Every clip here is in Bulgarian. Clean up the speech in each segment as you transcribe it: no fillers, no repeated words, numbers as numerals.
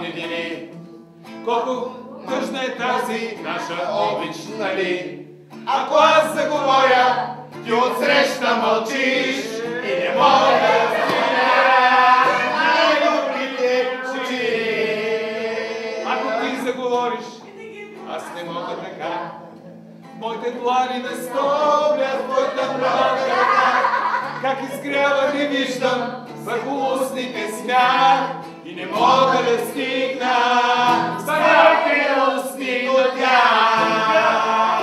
едини. Колко тъжна е тази наша обич, нали? Ако аз заговоря, ти отсреща мълчиш и не мога да стигна най-добрите очи. Ако ти заговориш, аз не мога така. Моите длани не стоплят твоята права ръка. Как изгрява не виждам върху устните смях и не мога да стигна старите устни до тях.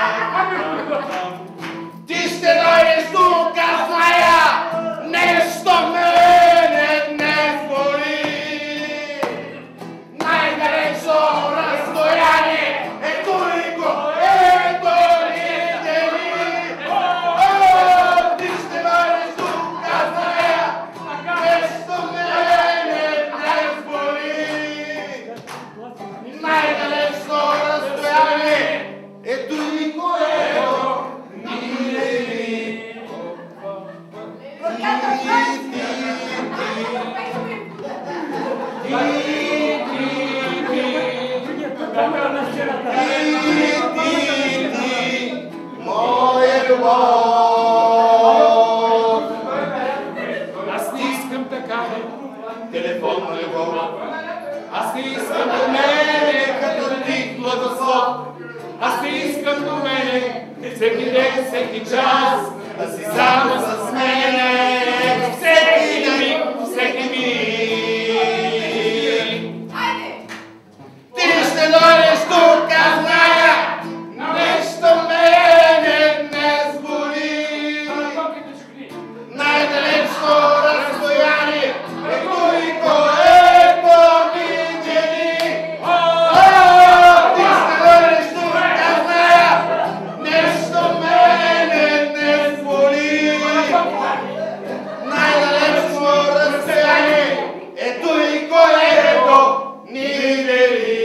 Ти ще дойдеш тук, аз зная, нещо мене днес боли. Най-далечно разстояние е той, което ни дели. Ти ще дойдеш тук, аз зная, нещо мене днес боли. Най-далечно разстояние е той, което ни дели. Моя любов. Аз не искам такава телефонна любов. Аз не искам до мене като тих благослов. Аз не искам до мене всеки ден, всеки час да си само с мене. Всеки миг, всеки миг. Ти ще дойдеш тук, аз зная, нещо мене днес боли. Най-далечно разстояние е той, което ни дели. Ти ще дойдеш тук, аз зная, нещо мене днес боли. Най-далечно разстояние е той, което ни дели.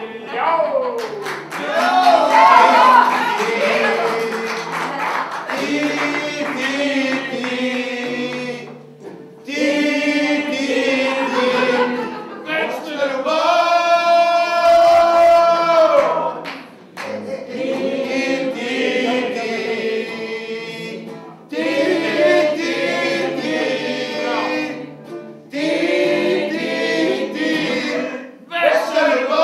Вечна любов. Вечна любов.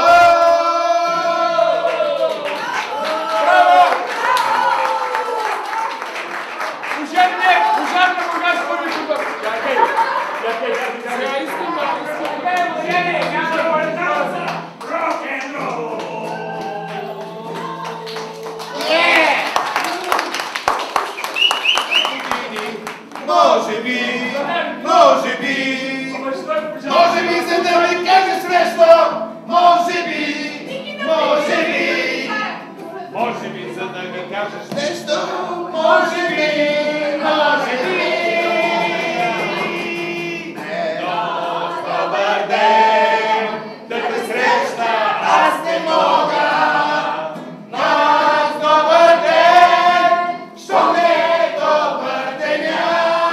Може би, за да ми кажеш нещо, може би, за да ми кажеш нещо, може би. Но с добър ден да те срещна аз не мога. Но с добър ден, що не е добър деня.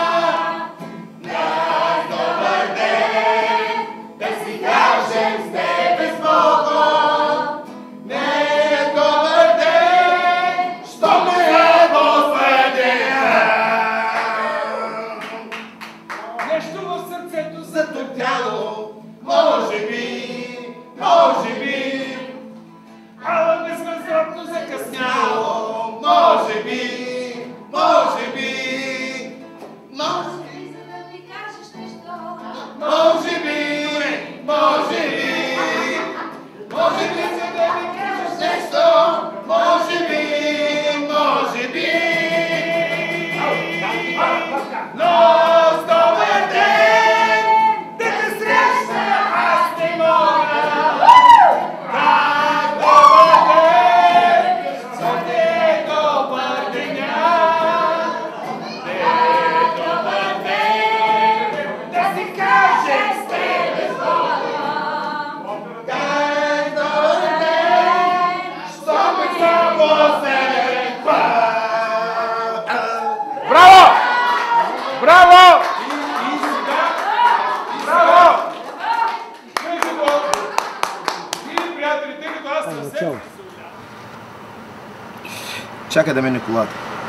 На добър ден да си кажем с тебе с Богом. Не е добър ден, що не е добър деня. Нещо в сърцето затоптяло, може би, ала безвъзвратно закъсняло, може би. Може би, за да ми кажеш нещо. Може би, за да ми кажеш нещо, може би. Но с добър ден да те срещна аз не мога. Начало. Чакай да мине колата.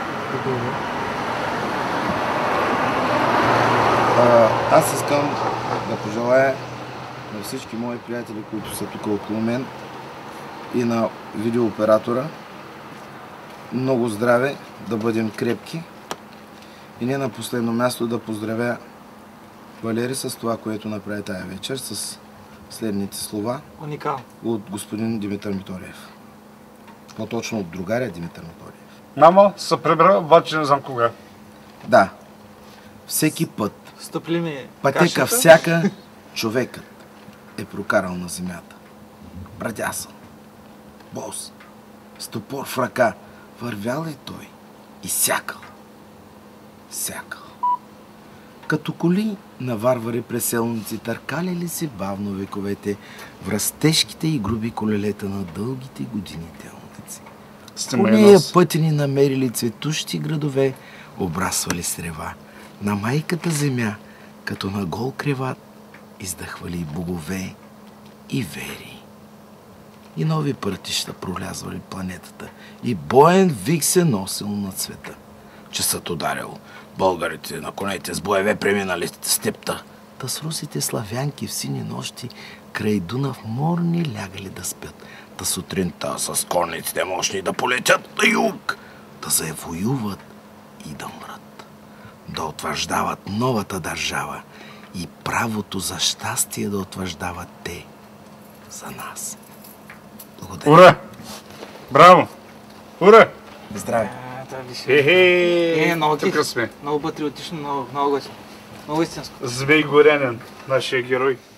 Аз искам да пожелая на всички мои приятели, които са тук около мен и на видеооператора много здраве, да бъдем крепки и не на последно място да поздравя Валери с това, което направи тая вечер, с следните слова от господин Димитър Миториев. По-точно от другаря Димитър Миториев. Мамо, се прибра, обаче не знам кога. Да, всеки път, пътека всяка, човекът е прокарал на земята. Брадясъл, бос, с топор в ръка, вървял е той и сякал. Сякал. Като коли на варвари преселници търкали ли се бавно вековете в растежките и груби колелета на дългите години телници. По нея пъти ни намерили цветущи градове, обрасвали с рева. На майката земя, като на гол креват, издъхвали богове и вери. И нови пътища пролязвали планетата и боен вик се носил над света. Часът ударил. Българите на конете с боеве преминали степта. Та с русите славянки в сини нощи край Дунав морни лягали да спят. Та сутринта с конниците мощни да полетят на юг, да завоюват и да мрат. Да утвърждават новата държава и правото за щастие да утвърждават те за нас. Благодаря. Ура! Браво! Ура! Здраве! Тук сме. Много патриотично, много готино. Много истинско. Звей Горянин, нашия герой.